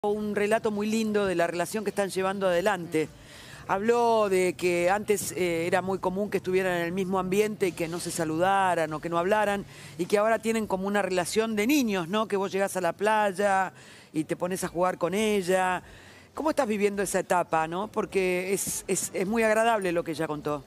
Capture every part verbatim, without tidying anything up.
Un relato muy lindo de la relación que están llevando adelante. Habló de que antes eh, era muy común que estuvieran en el mismo ambiente y que no se saludaran o que no hablaran, y que ahora tienen como una relación de niños, ¿no? Que vos llegás a la playa y te pones a jugar con ella. ¿Cómo estás viviendo esa etapa, no? Porque es, es, es muy agradable lo que ella contó.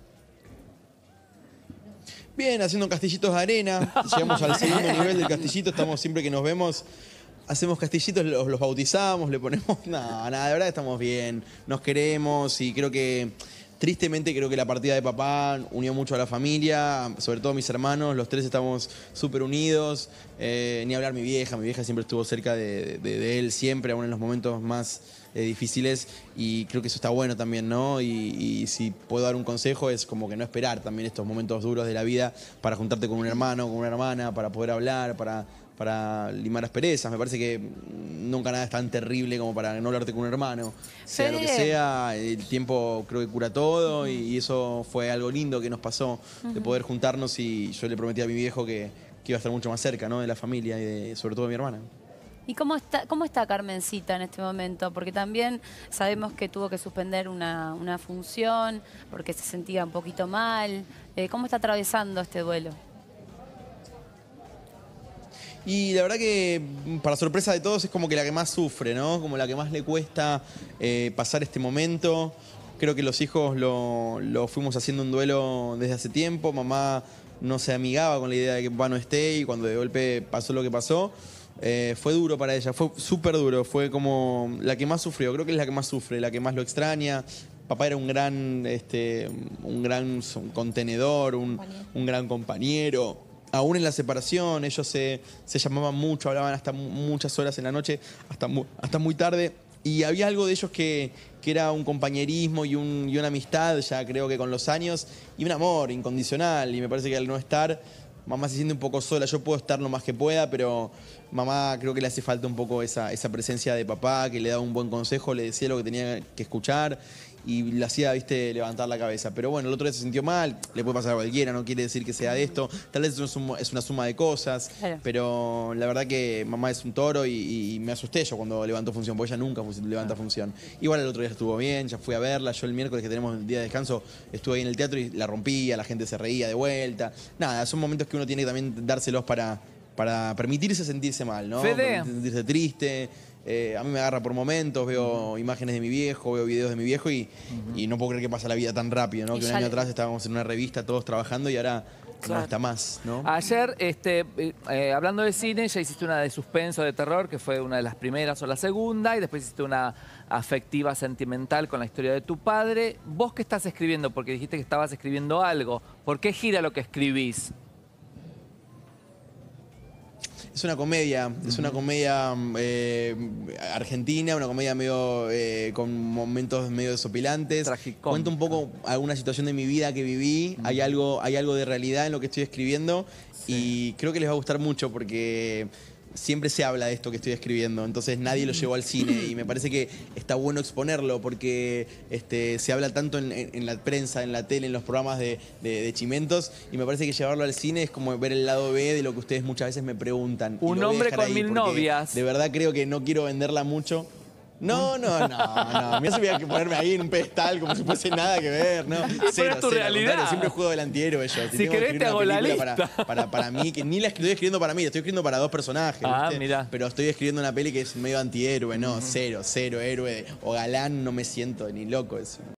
Bien, haciendo castillitos de arena. Llegamos al segundo nivel del castillito, estamos siempre que nos vemos. Hacemos castillitos, los, los bautizamos, le ponemos... Nada, nada, de verdad estamos bien, nos queremos y creo que... Tristemente creo que la partida de papá unió mucho a la familia, sobre todo a mis hermanos, los tres estamos súper unidos. Eh, ni hablar mi vieja, mi vieja siempre estuvo cerca de, de, de él, siempre, aún en los momentos más eh, difíciles, y creo que eso está bueno también, ¿no? Y, y si puedo dar un consejo es como que no esperar también estos momentos duros de la vida para juntarte con un hermano, con una hermana, para poder hablar, para... para limar asperezas. Me parece que nunca nada es tan terrible como para no hablarte con un hermano. Sea lo que sea, el tiempo creo que cura todo, y, y eso fue algo lindo que nos pasó, de poder juntarnos, y yo le prometí a mi viejo que, que iba a estar mucho más cerca, ¿no? De la familia y de, sobre todo de mi hermana. ¿Y cómo está, cómo está Carmencita en este momento? Porque también sabemos que tuvo que suspender una, una función porque se sentía un poquito mal. Eh, ¿Cómo está atravesando este duelo? Y la verdad que, para sorpresa de todos, es como que la que más sufre, ¿no? Como la que más le cuesta eh, pasar este momento. Creo que los hijos lo, lo fuimos haciendo un duelo desde hace tiempo. Mamá no se amigaba con la idea de que papá no esté, y cuando de golpe pasó lo que pasó, eh, fue duro para ella, fue súper duro. Fue como la que más sufrió, creo que es la que más sufre, la que más lo extraña. Papá era un gran, este, un gran contenedor, un, un gran compañero. Aún en la separación, ellos se, se llamaban mucho, hablaban hasta muchas horas en la noche, hasta, mu hasta muy tarde. Y había algo de ellos que, que era un compañerismo y, un, y una amistad, ya creo que con los años, y un amor incondicional. Y me parece que al no estar, mamá se siente un poco sola. Yo puedo estar lo más que pueda, pero mamá creo que le hace falta un poco esa, esa presencia de papá, que le daba un buen consejo, le decía lo que tenía que escuchar, y le hacía, viste, levantar la cabeza. Pero bueno, el otro día se sintió mal, le puede pasar a cualquiera, no quiere decir que sea de esto. Tal vez es una, es una suma de cosas, claro. Pero la verdad que mamá es un toro, y, y me asusté yo cuando levantó función, porque ella nunca levanta función. Igual el otro día estuvo bien, ya fui a verla. Yo el miércoles, que tenemos el día de descanso, estuve ahí en el teatro y la rompía, la gente se reía de vuelta. Nada, son momentos que uno tiene que también dárselos para, para permitirse sentirse mal, ¿no? Fede. Sentirse triste. Eh, a mí me agarra por momentos, veo uh-huh. imágenes de mi viejo, veo videos de mi viejo, y, uh-huh. y no puedo creer que pasa la vida tan rápido, ¿no? Que un año atrás estábamos en una revista todos trabajando, y ahora claro. no está más, ¿no? Ayer, este, eh, hablando de cine, ya hiciste una de suspenso, de terror, que fue una de las primeras o la segunda, y después hiciste una afectiva, sentimental con la historia de tu padre. ¿Vos qué estás escribiendo? Porque dijiste que estabas escribiendo algo. ¿Por qué gira lo que escribís? Es una comedia, uh-huh. es una comedia eh, argentina, una comedia medio eh, con momentos medio desopilantes. Tragicómica. Cuento un poco alguna situación de mi vida que viví, uh-huh. hay, algo, hay algo de realidad en lo que estoy escribiendo, sí. Y creo que les va a gustar mucho porque siempre se habla de esto que estoy escribiendo, entonces nadie lo llevó al cine, y me parece que está bueno exponerlo porque este, se habla tanto en, en, en la prensa, en la tele, en los programas de, de, de chimentos, y me parece que llevarlo al cine es como ver el lado B de lo que ustedes muchas veces me preguntan. Un hombre con mil novias. De verdad creo que no quiero venderla mucho. No, no, no, no. Mira, si voy a ponerme ahí en un pedestal como si fuese nada que ver, ¿no? Cero, es tu cero, realidad. Siempre juego del antihéroe yo. Si, si querés te hago la lista. Para, para, para mí, que ni la estoy escribiendo para mí, la estoy escribiendo para dos personajes. Ah, ¿viste? Mira. Pero estoy escribiendo una peli que es medio antihéroe, no, uh-huh. cero, cero héroe o galán, no me siento ni loco eso.